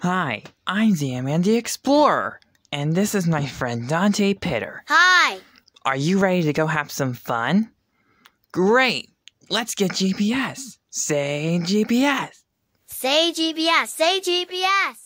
Hi, I'm XanMan the Explorer, and this is my friend Dante Pitter. Hi! Are you ready to go have some fun? Great! Let's get GPS. Say GPS. Say GPS, say GPS!